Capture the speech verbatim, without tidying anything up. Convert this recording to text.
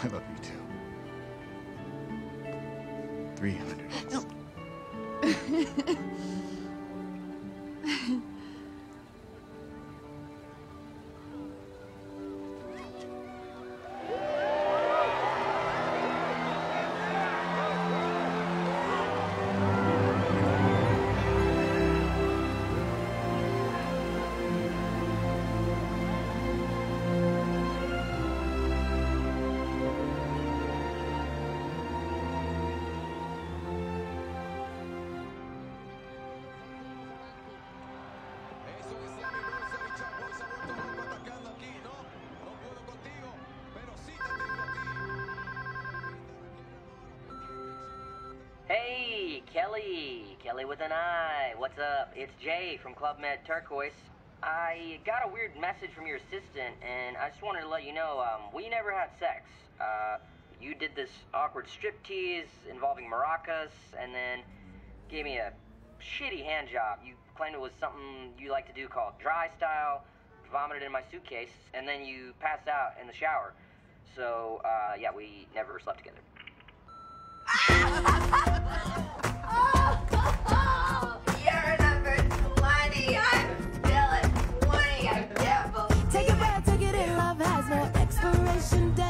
I love you too. Three hundred. No. Hey, Kelly. Kelly with an I. What's up? It's Jay from Club Med Turquoise. I got a weird message from your assistant, and I just wanted to let you know, um, we never had sex. Uh, you did this awkward striptease involving maracas, and then gave me a shitty hand job. You claimed it was something you like to do called dry style, vomited in my suitcase, and then you passed out in the shower. So, uh, yeah, we never slept together. You're number twenty. I'm still at twenty. I can't believe it. Take it back, take it in. Love has no expiration date.